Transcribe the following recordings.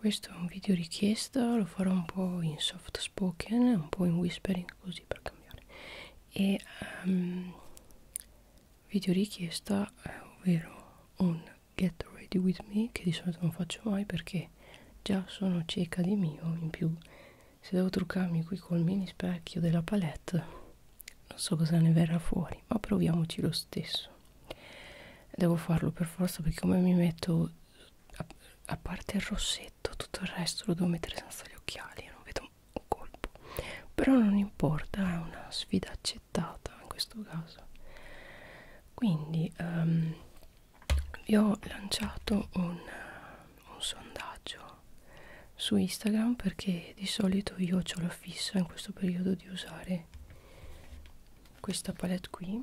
questo è un video richiesta, lo farò un po' in soft spoken, un po' in whispering così per cambiare. E video richiesta, ovvero un get ready with me, che di solito non faccio mai perché già sono cieca di mio. In più, se devo truccarmi qui col mini specchio della palette, non so cosa ne verrà fuori, ma proviamoci lo stesso. Devo farlo per forza perché come mi metto, a parte il rossetto, tutto il resto lo devo mettere senza gli occhiali, non vedo un colpo. Però non importa, è una sfida accettata in questo caso. Quindi vi ho lanciato un sondaggio su Instagram perché di solito io ho la fissa in questo periodo di usare questa palette qui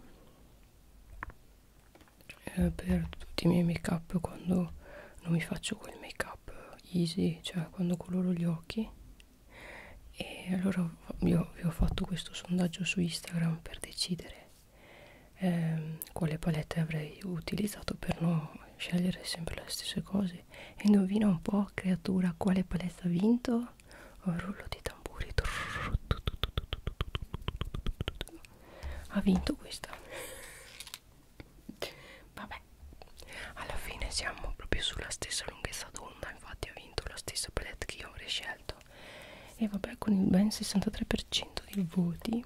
per tutti i miei make up quando non mi faccio quel make up easy, cioè quando coloro gli occhi. E allora io vi ho fatto questo sondaggio su Instagram per decidere quale palette avrei utilizzato per non scegliere sempre le stesse cose. E indovina un po', creatura, quale palette ha vinto? Oh, rullo di tamburi. Ha vinto questa. Vabbè, alla fine siamo proprio sulla stessa lunghezza d'onda, infatti ha vinto la stessa palette che io avrei scelto. E vabbè, con il ben 63% di voti.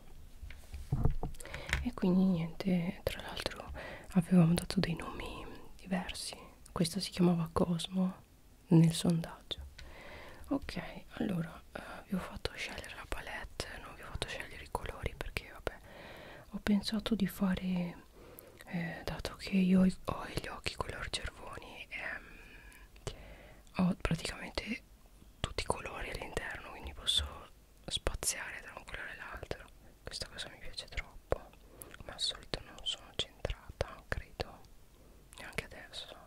E quindi niente, tra l'altro avevamo dato dei nomi diversi. Questa si chiamava Cosmo nel sondaggio. Ok, allora vi ho fatto scegliere la palette, non vi ho fatto scegliere i colori perché vabbè, ho pensato di fare, dato che io ho gli occhi color cervoni, ho praticamente tutti i colori all'interno, quindi posso spaziare da un colore all'altro. Questa cosa mi piace troppo, ma al solito non sono centrata, credo, neanche adesso.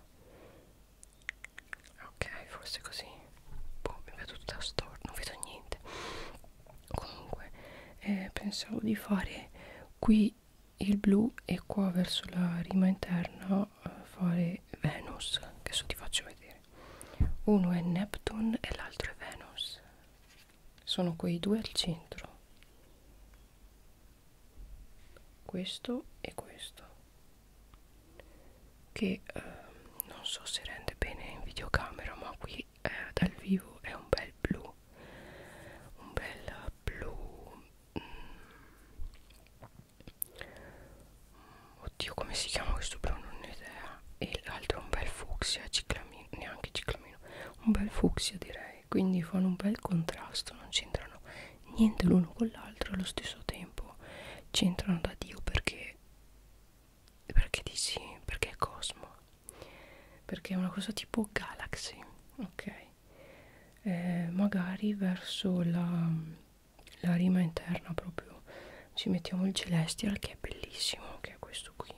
Ok, forse così. Boh, mi vedo tutta storta, non vedo niente. Comunque pensavo di fare qui il blu e qua verso la rima interna fare Venus, che adesso ti faccio vedere. Uno è Neptune e l'altro è Venus, sono quei due al centro, questo e questo, che non so se rende bene in videocamera, ma qui dal vivo è un bel blu, un bel blu. Oddio, come si chiama questo blu, non ho idea. E l'altro è un bel fucsia, ciclamino, neanche ciclamino, un bel fucsia direi, quindi fanno un bel contrasto, non c'entrano niente l'uno con l'altro, allo stesso tempo c'entrano da Dio perché di sì, perché è Cosmo, perché è una cosa tipo Galaxy, ok. Magari verso la rima interna proprio ci mettiamo il Celestial, che è bellissimo, che è questo qui.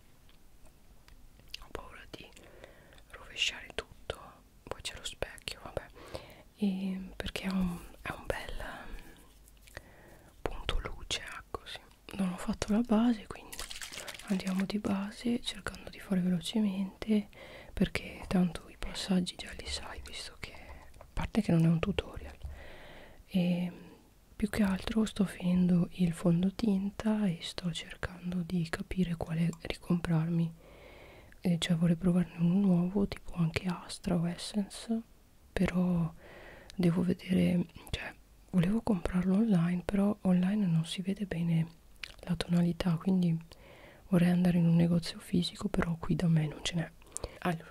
Ho paura di rovesciare tutto, poi c'è lo specchio, vabbè. E perché è un bel punto luce, così. Non ho fatto la base, quindi andiamo di base cercando di fare velocemente perché tanto i passaggi già li sai, visto che a parte che non è un tutorial. E più che altro sto finendo il fondotinta e sto cercando di capire quale ricomprarmi, cioè vorrei provarne uno nuovo tipo anche Astra o Essence, però devo vedere, cioè volevo comprarlo online, però online non si vede bene la tonalità, quindi vorrei andare in un negozio fisico, però qui da me non ce n'è. Allora,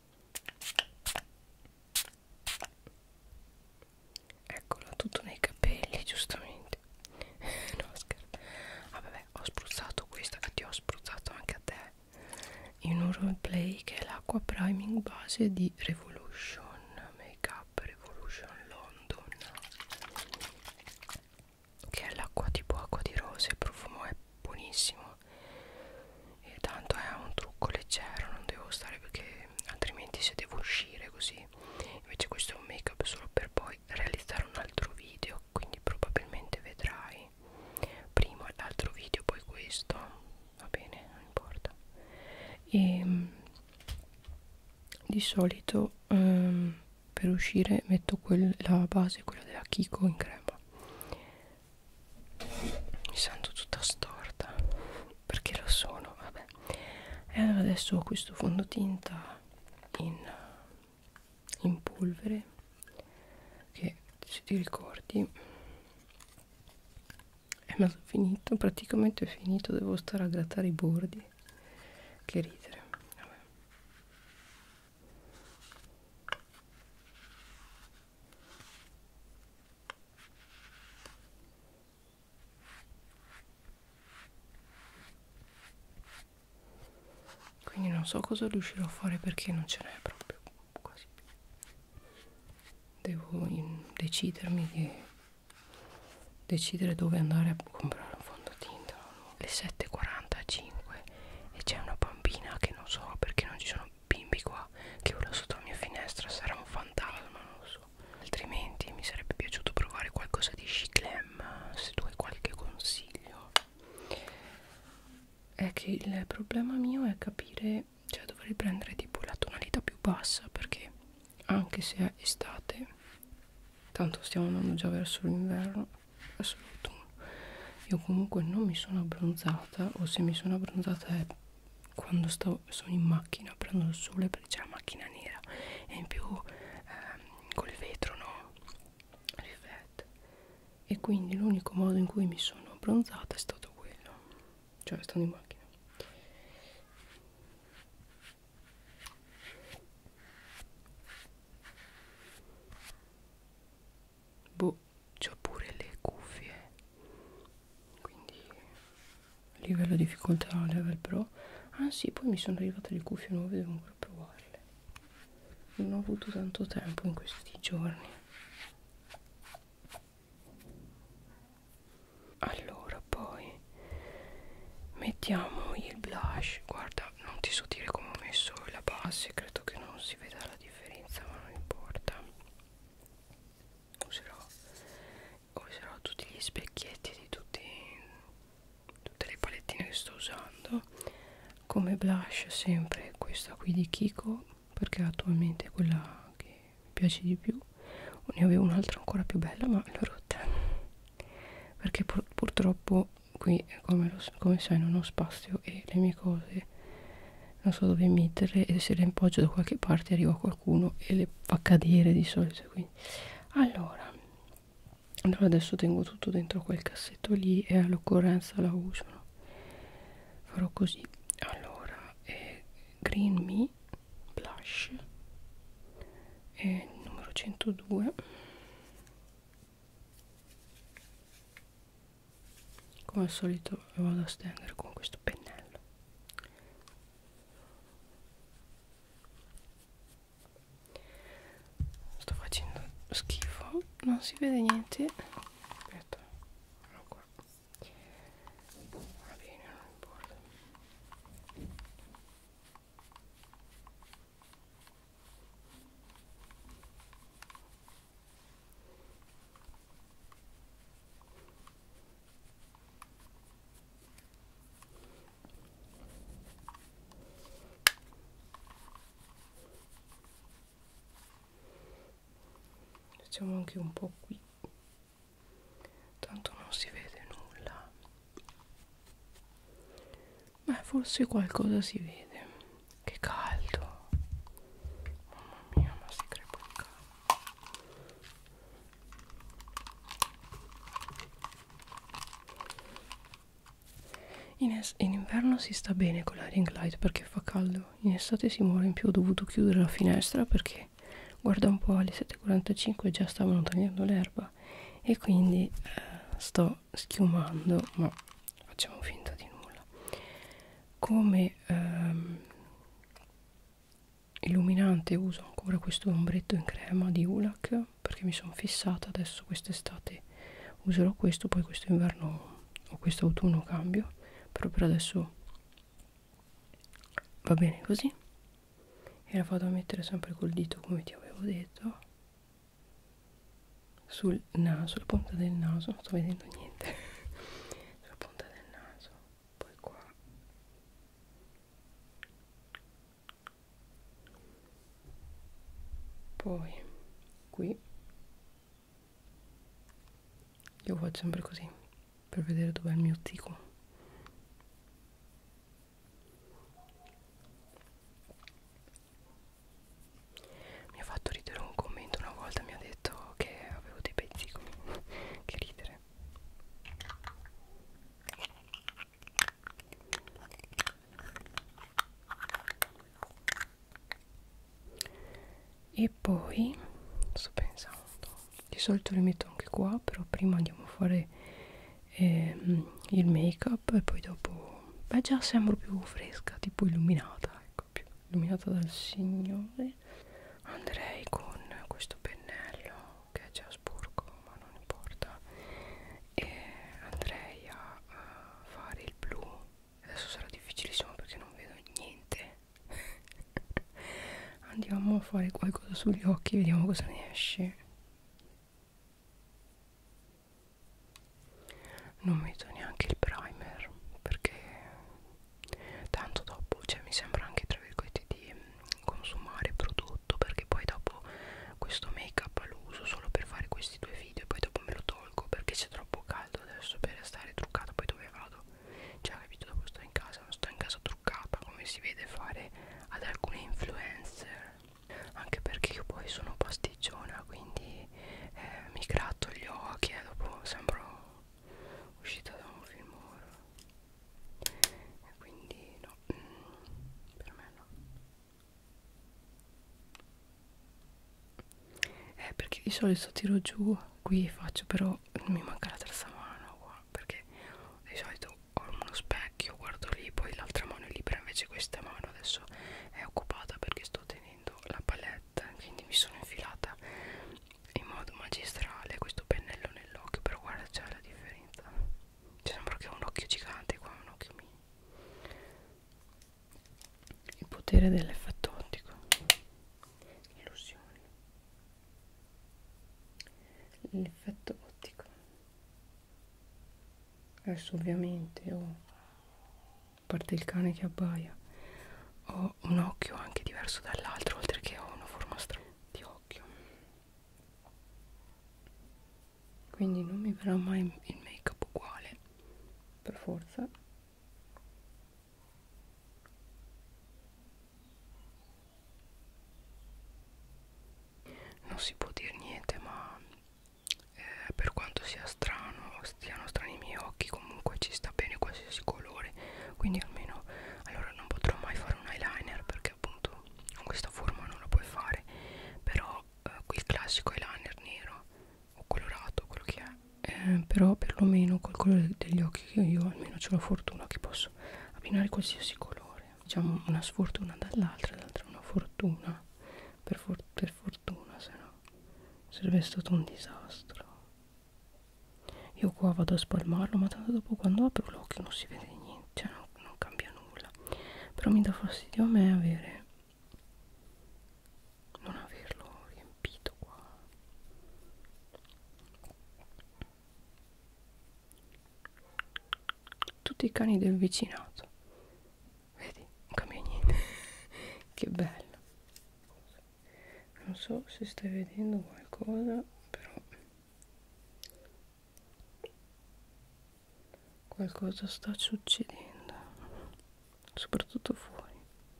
eccola, tutto nei capelli, giustamente. No, scherzo. Ah, vabbè, ho spruzzato questa che ti ho spruzzato anche a te in un roleplay, che è l'acqua priming base di Revolution Makeup Revolution London, che è l'acqua tipo acqua di rose, il profumo è buonissimo e tanto è un trucco leggero, non devo stare perché altrimenti se devo uscire così. Invece questo è un make up solo per poi realizzare un altro video, quindi probabilmente vedrai prima l'altro video poi questo, va bene, non importa. E di solito per uscire metto la base, quella della Kiko in crema. Mi sento tutta storta perché lo sono, vabbè. E allora adesso ho questo fondotinta in polvere che, se ti ricordi, è finito, praticamente è finito, devo stare a grattare i bordi. Che ridere. Vabbè. Quindi non so cosa riuscirò a fare perché non ce n'è proprio quasi più. Devo decidermi di decidere dove andare a comprare un fondotinta. Le 7:45 e c'è una bambina che non so perché non ci sono bimbi qua, che urla sotto la mia finestra. Sarà un fantasma, non lo so. Altrimenti mi sarebbe piaciuto provare qualcosa di Chiclem, se tu hai qualche consiglio. È che il problema mio è capire, cioè dovrei prendere tipo la tonalità più bassa, perché anche se è estate, tanto stiamo andando già verso l'inverno, verso l'autunno, io comunque non mi sono abbronzata, o se mi sono abbronzata è quando sono in macchina, prendo il sole perché c'è la macchina nera e in più col vetro no, riflette, e quindi l'unico modo in cui mi sono abbronzata è stato quello, cioè stando in macchina. Boh, c'ho pure le cuffie, quindi livello difficoltà level pro. Ah sì, poi mi sono arrivate le cuffie nuove, devo ancora provarle, non ho avuto tanto tempo in questi giorni. Allora poi mettiamo il blush. Guarda, non ti so dire come ho messo la base, credo che non si veda la differenza, ma non importa. Userò tutti gli specchietti di tutte le palettine che sto usando. Come blush sempre questa qui di Kiko, perché attualmente è quella che mi piace di più. Ne avevo un'altra ancora più bella ma l'ho rotta, perché purtroppo qui come sai non ho spazio e le mie cose non so dove metterle, e se le appoggio da qualche parte arriva qualcuno e le fa cadere di solito. Quindi allora adesso tengo tutto dentro quel cassetto lì e all'occorrenza la uso, no? Farò così. Allora Green Me blush numero 102. Come al solito lo vado a stendere con questo pennello. Sto facendo schifo, non si vede niente. Aspetta, no, qua. Va bene, non importa. Facciamo anche un po' qui, tanto non si vede nulla. Beh, forse qualcosa si vede. Che caldo, mamma mia, ma si crepa di caldo. In inverno si sta bene con la ring light perché fa caldo, in estate si muore. In più ho dovuto chiudere la finestra perché guarda un po', alle 7:45 già stavano tagliando l'erba e quindi sto schiumando, ma facciamo finta di nulla. Come illuminante uso ancora questo ombretto in crema di Ulac perché mi sono fissata. Adesso quest'estate userò questo, poi questo inverno o questo autunno cambio, però per adesso va bene così. E la vado a mettere sempre col dito, come ti avevo detto, sul naso, la punta del naso. Non sto vedendo niente. Sulla punta del naso, poi qua, poi faccio sempre così per vedere dov'è il mio tico. Mi ha fatto ridere un commento una volta, mi ha detto che avevo dei bei zigomi. Che ridere. E poi sto pensando, di solito li metto anche qua, però prima andiamo a fare il make up e poi dopo, beh, già sembro più fresca, tipo illuminata, ecco, più illuminata dal Signore. Andrei con questo pennello che è già sporco, ma non importa, e andrei a fare il blu. Adesso sarà difficilissimo perché non vedo niente. Andiamo a fare qualcosa sugli occhi, vediamo cosa ne esce. Non metto neanche il primer perché tanto dopo, cioè mi sembra anche tra virgolette di consumare prodotto, perché poi dopo questo make up lo uso solo per fare questi due video e poi dopo me lo tolgo perché c'è troppo caldo adesso per stare truccata. Poi dove vado? Cioè, capito, dopo sto in casa, non sto in casa truccata come si vede fare ad alcune influencer, anche perché io poi sono pasticciona, quindi mi gratto gli occhi e dopo sembro uscita da un film horror, e quindi no, per me no. Perché di solito tiro giù qui faccio, però mi manca la terza mano qua, perché di solito ho uno specchio, guardo lì, poi l'altra mano è libera, invece questa mano adesso è occupata perché sto tenendo la palette, quindi mi sono infilata in modo magistrale questo pennello nell'occhio, però guarda, c'è la differenza, cioè, sembra che ho un occhio gigante, qua un occhio mini. Il potere dell'effetto ottico, illusioni, l'effetto ottico. Adesso ovviamente ho, a parte il cane che abbaia, ho un occhio anche diverso dall'altro, oltre che ho una forma strana di occhio, quindi non mi verrà mai il make up uguale per forza. Non si può dire niente, ma per quanto sia strano, stiano strani i miei occhi, comunque ci sta bene qualsiasi colore, quindi almeno, allora non potrò mai fare un eyeliner perché appunto con questa forma non la puoi fare, però il classico eyeliner nero o colorato, quello che è, però perlomeno col colore degli occhi che ho io almeno ho la fortuna che posso abbinare qualsiasi colore, diciamo una sfortuna dall'altra, l'altra una fortuna, per fortuna, se no sarebbe stato un disastro. Io qua vado a spalmarlo, ma tanto dopo quando apro l'occhio non si vede niente, cioè non cambia nulla. Però mi dà fastidio a me avere, non averlo riempito qua. Tutti i cani del vicinato, vedi, non cambia niente. Che bello. Non so se stai vedendo qualcosa, però qualcosa sta succedendo, soprattutto fuori.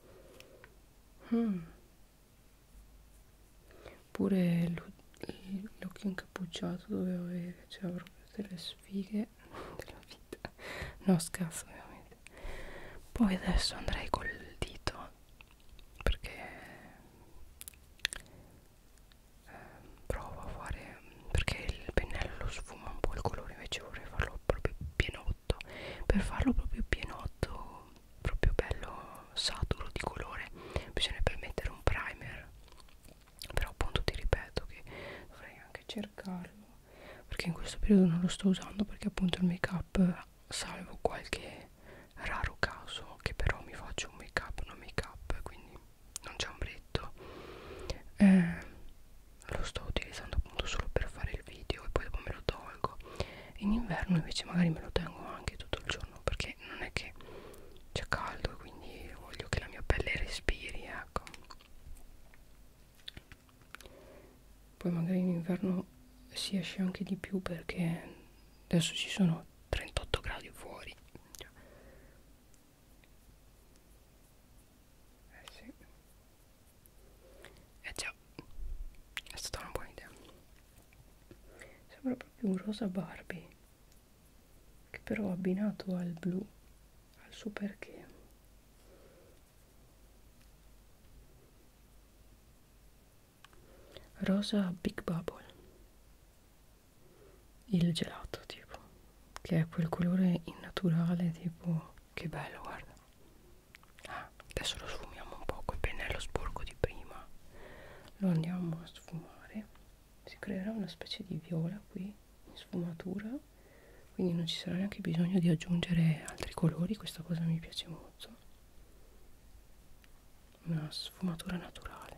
Pure l'occhio incappucciato doveva avere, cioè proprio delle sfighe della vita. No, scherzo, ovviamente. Poi adesso andrei col dito perché provo a fare, perché il pennello lo sfuma un po' il colore, invece vorrei farlo proprio pienotto. Per farlo proprio pienotto, proprio bello saturo di colore, bisognerebbe mettere un primer, però appunto ti ripeto che dovrei anche cercarlo, perché in questo periodo non lo sto usando, perché appunto il make up, salvo qualche raro caso che però mi faccio un make up, non make up, quindi non c'è ombretto, lo sto utilizzando appunto solo per fare il video e poi dopo me lo tolgo. In inverno invece magari me lo tengo anche tutto il giorno, perché non è che c'è caldo, quindi voglio che la mia pelle respiri, ecco. Poi magari in inverno si esce anche di più perché adesso ci sono 38 gradi fuori. Sì. Già, è stata una buona idea. Sembra proprio un rosa Barbie, che però abbinato al blu, al suo perché. Rosa Big Bubble, il gelato tipo, che è quel colore innaturale tipo, che bello, guarda. Ah, adesso lo sfumiamo un po' col pennello sporco di prima, lo andiamo a sfumare, si creerà una specie di viola qui in sfumatura, quindi non ci sarà neanche bisogno di aggiungere altri colori. Questa cosa mi piace molto, una sfumatura naturale.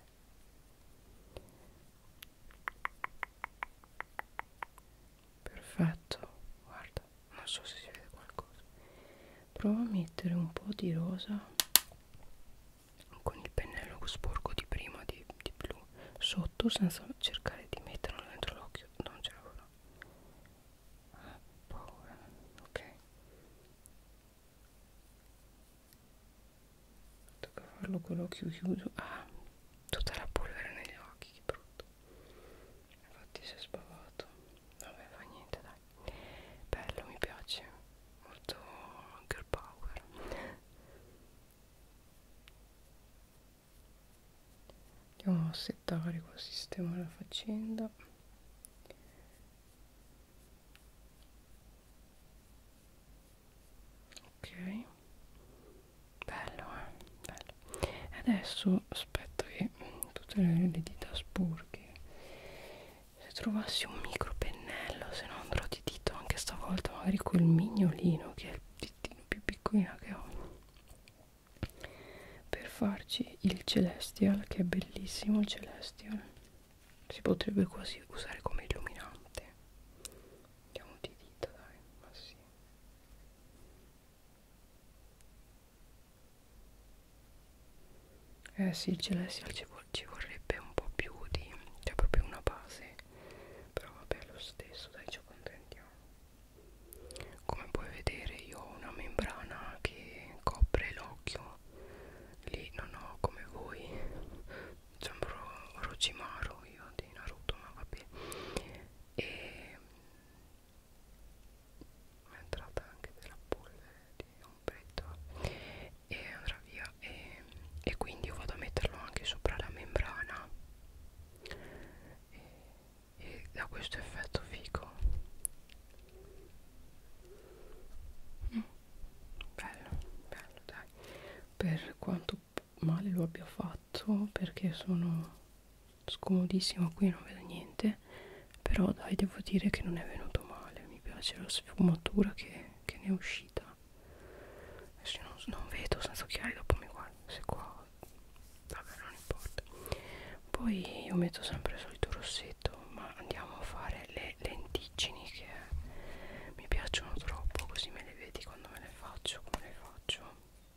Perfetto, guarda, non so se si vede qualcosa. Prova a mettere un po' di rosa con il pennello sporco di prima di blu sotto, senza cercare di metterlo dentro l'occhio, non ce la farò. Paura. Ok, tocca farlo con l'occhio chiuso. Ah, tutta la polvere negli occhi, che brutto. Infatti si è sbavato. Vabbè, fa niente, dai. Bello, mi piace molto, girl power. Andiamo a settare col sistema la faccenda. Ok, bello, bello. E adesso aspetta che tutte le dita sporche, se trovassi un micro pennello, se no andrò di dito anche stavolta, magari col mignolino, che è il ditino più piccolino che ho, per farci il Celestial, che è bellissimo il Celestial. Si potrebbe quasi usare come illuminante. Andiamo di dita, dai, ma sì. Eh sì, il Celestial ci vorrebbe un po' più di, cioè proprio una base, però vabbè, lo stesso, dai, ci accontentiamo. Come puoi vedere io ho una membrana che copre l'occhio, lì non ho come voi, sembro Orochimaru io di Naruto, ma vabbè. E è entrata anche della polvere di ombretto e andrà via, e quindi io vado a metterlo anche sopra la membrana e dà questo effetto figo. Bello, bello, dai, per quanto male lo abbia fatto, perché sono scomodissima qui, non vedo niente, però dai, devo dire che non è venuto male, mi piace la sfumatura che ne è uscita. Adesso non vedo senza occhiali, dopo mi guardo se qua, vabbè, non importa. Poi io metto sempre il solito rossetto, ma andiamo a fare le lentiggini, che mi piacciono troppo, così me le vedi quando me le faccio, come le faccio.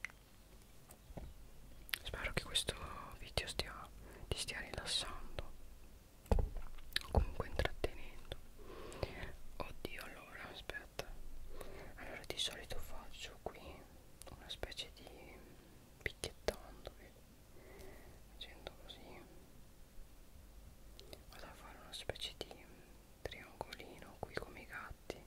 Spero che questo video ti stia rilassando, comunque intrattenendo. Oddio, allora aspetta, allora di solito faccio qui una specie di picchiettando, vedi? Facendo così vado a fare una specie di triangolino qui come i gatti.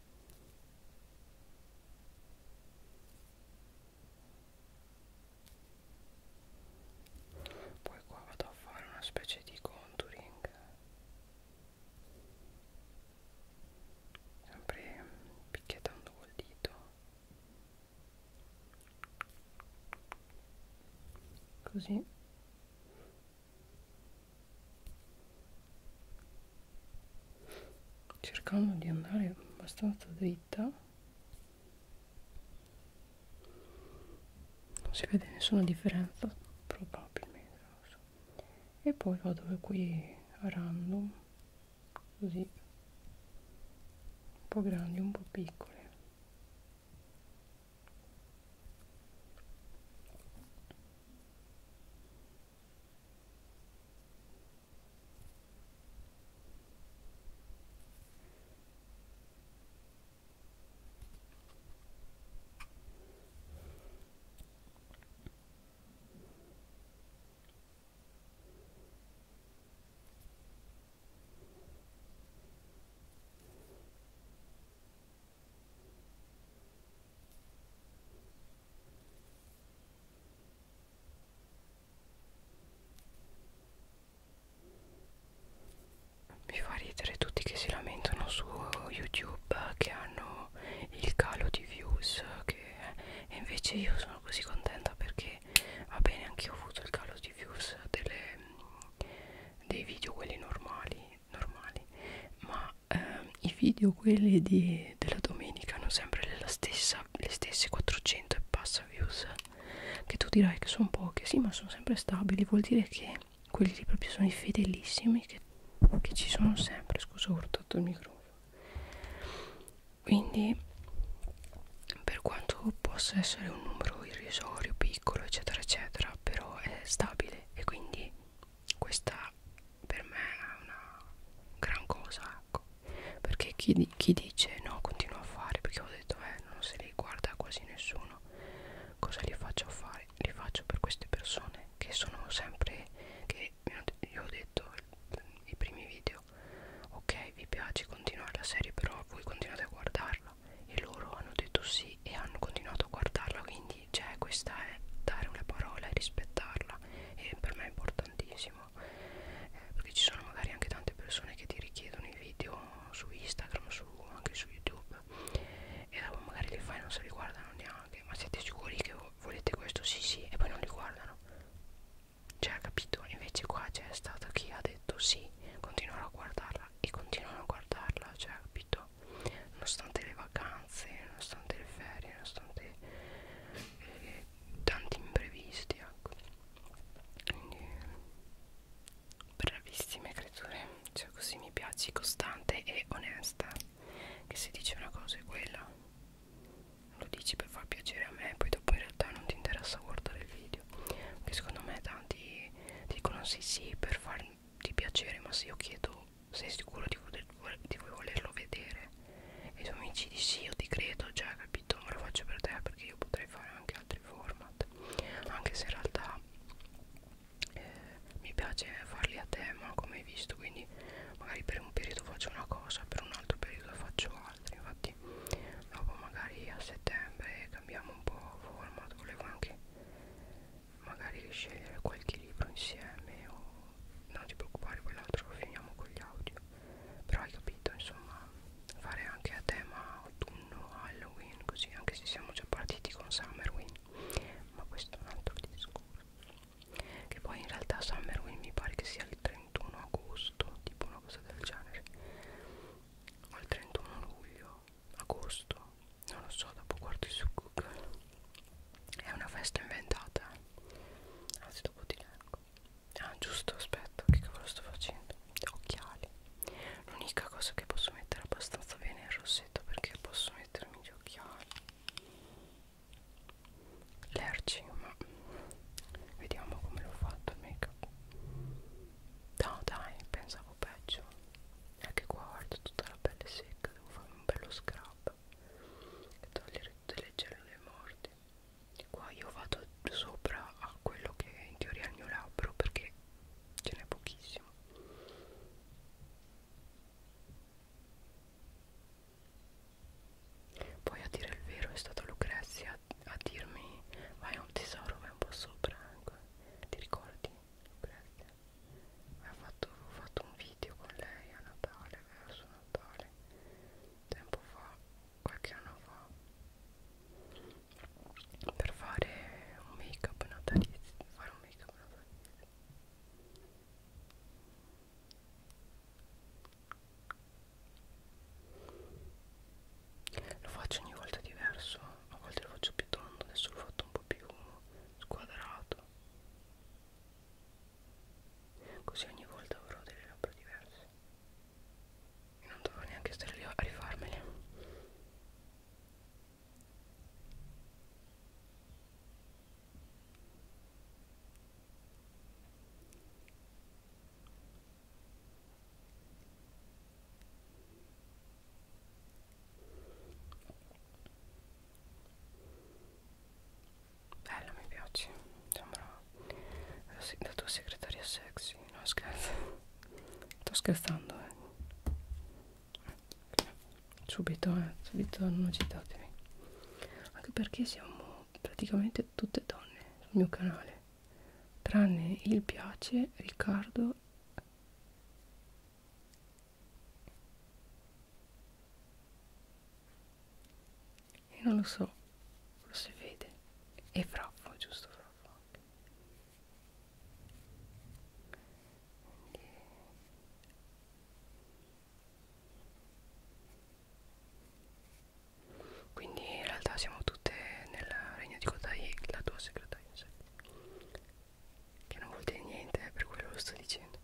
Poi qua vado a fare una specie di contouring, sempre picchiettando col dito, così. Cercando di andare abbastanza dritta, non si vede nessuna differenza probabilmente, non lo so. E poi vado qui a random, così, un po' grandi, un po' piccole. invece io sono così contenta perché va bene, anche io ho avuto il calo di views dei video quelli normali, ma i video quelli della domenica hanno sempre le stesse 400 e passa views, che tu dirai che sono poche, sì, ma sono sempre stabili, vuol dire che quelli lì proprio sono i fedelissimi che ci sono sempre. Scusa, ho urtato il microfono. Quindi per quanto possa essere un numero irrisorio, piccolo, eccetera eccetera, però è stabile, e quindi questa per me è una gran cosa, ecco. Perché chi dice no, continuo a fare, perché ho detto non se li guarda quasi nessuno, cosa li faccio a fare? Li faccio per queste persone che sono sempre, che io ho detto i primi video, ok, vi piace continuare la serie, però voi continuate a guardarla, e loro hanno detto sì e hanno continuato a guardarla, quindi cioè questa è dare una parola e rispettarla, e per me è importantissimo, perché ci sono magari anche tante persone che ti richiedono i video su Instagram, anche su YouTube, e dopo magari li fai e non se li guardano neanche. Ma siete sicuri che volete questo? Sì sì, e poi non li guardano, cioè, capito? Invece qua c'è stato chi ha detto sì, continuerò a guardarla, e continuano a guardarla, cioè, capito? Nonostante le vacanze, nonostante le ferie, nonostante tanti imprevisti, ecco. Quindi bravissime creature, cioè così mi piaci, costante e onesta, che se dici una cosa è quella, lo dici per far piacere a me, poi dopo in realtà non ti interessa guardare il video, che secondo me tanti dicono sì sì per farti piacere, ma se io chiedo sei sicuro di volerlo vedere, e tu mi dici di sì, io ti credo, cioè, capito? Ma lo faccio per te, perché io potrei fare anche altri format, anche se in realtà mi piace farli a tema, come hai visto, quindi magari per un periodo faccio una cosa, per un altro periodo faccio altro. Infatti dopo magari a settembre cambiamo un po' format, volevo anche magari scegliere qualche libro insieme, o non ti preoccupare, poi l'altro lo finiamo con gli audio, però hai capito, insomma, fare anche a tema autunno, Halloween, così, anche se siamo già partiti con Summerwin, ma questo è un altro discorso, che poi in realtà Summerwin mi pare che sia il 31 agosto, tipo una cosa del genere, o il 31 luglio, agosto, non lo so, dopo guardi su Google. È una festa inventata, anzi dopo ti leggo. Ah, giusto, aspetta, che cavolo sto facendo? Occhiali. L'unica cosa che posso mettere abbastanza bene è il rossetto, perché posso mettermi gli occhiali lerci, ma vediamo come l'ho fatto il make up. No dai, pensavo peggio, è che qua guardo tutta la pelle secca, devo fare un bello scrub e togliere tutte le cellule morte. E qua io vado sopra a quello che in teoria è il mio labbro, perché ce n'è pochissimo. Poi a dire il vero è stata Lucrezia a dirmi vai un tesoro, vai un po' sopra, ecco. Ti ricordi Lucrezia? Ho fatto un video con lei a Natale, verso Natale, tempo fa, qualche anno fa, per fare un make up natalizio, lo faccio ogni volta diverso, a volte lo faccio più tondo, adesso l'ho fatto un po' più squadrato, così ogni volta avrò delle labbra diverse e non dovrò neanche stare lì a rifarmele. Bella, mi piace, sembra la tua segretaria sexy, no scherzo, sto scherzando, subito non agitatevi, anche perché siamo praticamente tutte donne sul mio canale, tranne il piace Riccardo e non lo so, forse vede. e fraffo, giusto, fraffo anche. Quindi in realtà siamo tutte nel regno di Kodai, la tua segretaria, sai? Che non vuol dire niente, per quello lo sto dicendo.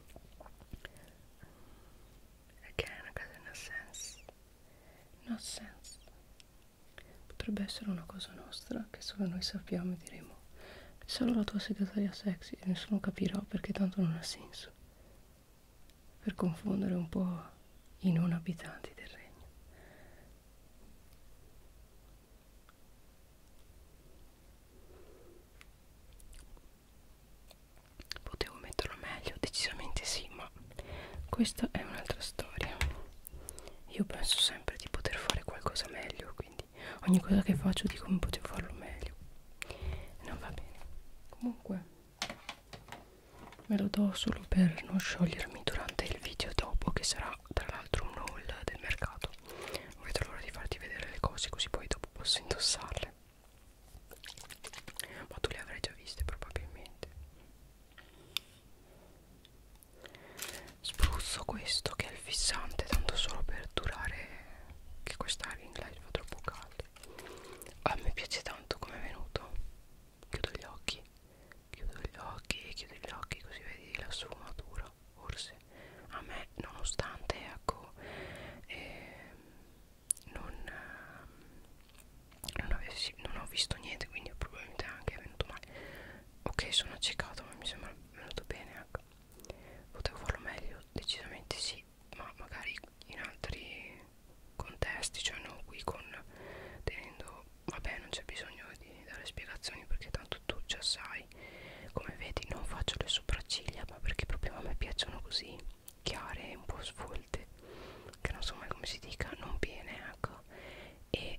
Again, no sense. No sense. Potrebbe essere una cosa nostra che solo noi sappiamo e diremo solo la tua segretaria sexy e nessuno capirà perché tanto non ha senso, per confondere un po' i non abitanti del regno. Potevo metterlo meglio, decisamente sì, ma questa è un'altra storia. Io penso sempre di poter fare qualcosa meglio, quindi ogni cosa che faccio dico come potevo farlo meglio. Non va bene. Comunque me lo do solo per non sciogliermi durante il video dopo, che sarà tra l'altro un haul del mercato. Non vedo l'ora di farti vedere le cose così poi dopo posso indossarle. Ma tu le avrai già viste probabilmente. Spruzzo questo che è il fissante, tanto solo per durare, che questa ring light fa troppo caldo. A me piace tanto come è venuto. Chiudo gli occhi, chiudo gli occhi, chiudo gli occhi così vedi la sfumatura. Forse a me, nonostante ecco non ho visto niente, quindi probabilmente anche è venuto male. Ok, sono accecato, ma mi sembra venuto bene, ecco. Potevo farlo meglio, decisamente sì, ma magari in altri contesti, cioè non qui con tenendo, vabbè, non c'è bisogno di dare spiegazioni perché tanto tu già sai. Come vedi non faccio le sopracciglia, ma perché proprio a me piacciono così chiare e un po' svolte, che non so mai come si dica, non bene, ecco. E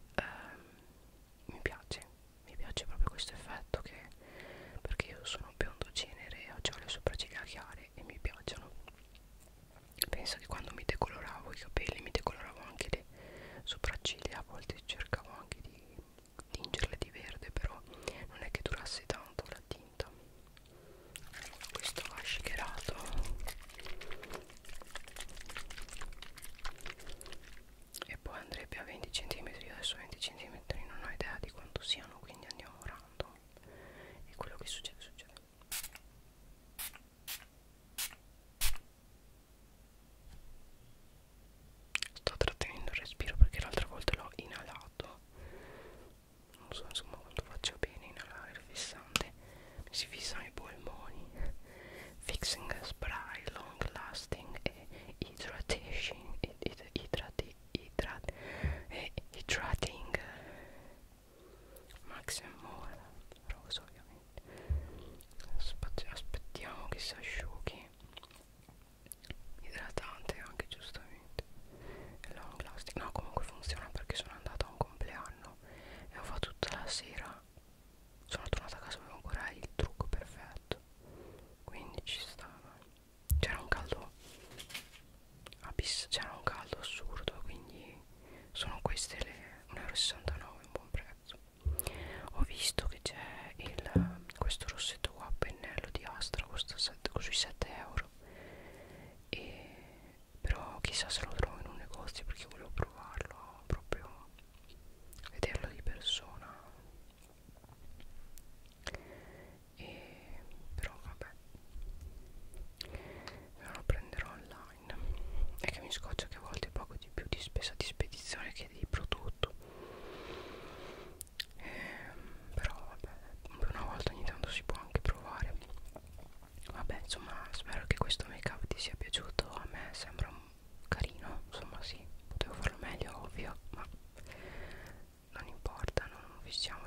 mi piace proprio questo effetto, che perché io sono biondo cenere e ho le sopracciglia chiare e mi piacciono. Penso che quando mi decoloravo i capelli mi decoloravo anche le sopracciglia, a volte cercavo anche di tingerle di verde, però non è che durasse tanto la tinta. Questo va shakerato. E poi andrebbe a 20 cm, adesso 20 cm non ho idea di quanto siano, quindi andiamo random e quello che succede succede. Sto trattenendo il respiro perché l'altra volta l'ho inalato, non so insomma quanto faccia bene inalare il fissante, mi si fissano i polmoni. Fixing spray long lasting e hydrating Max e More rosa ovviamente. Aspettiamo che si asciughi, idratante anche giustamente, long lasting. No, comunque funziona perché sono andata a un compleanno e ho fatto tutta la sera, sono tornata a casa e avevo ancora il trucco perfetto, quindi ci stava. C'era un caldo c'era un caldo assurdo, quindi sono queste le 1,69 €, un buon prezzo. Ho visto che c'è questo rossetto qua a pennello di Astra, costa sui 7 €, però chissà se lo trovo in un negozio perché volevo provarlo, proprio vederlo di persona. Però vabbè, me lo prenderò online. È che mi scoccia che a volte pago di più di spesa di spedizione che di prodotto, però vabbè, una volta ogni tanto si può anche provare. Vabbè, insomma, spero che questo make up ti sia piaciuto. A me sembra carino, insomma sì, potevo farlo meglio ovvio, ma non importa, non fissiamo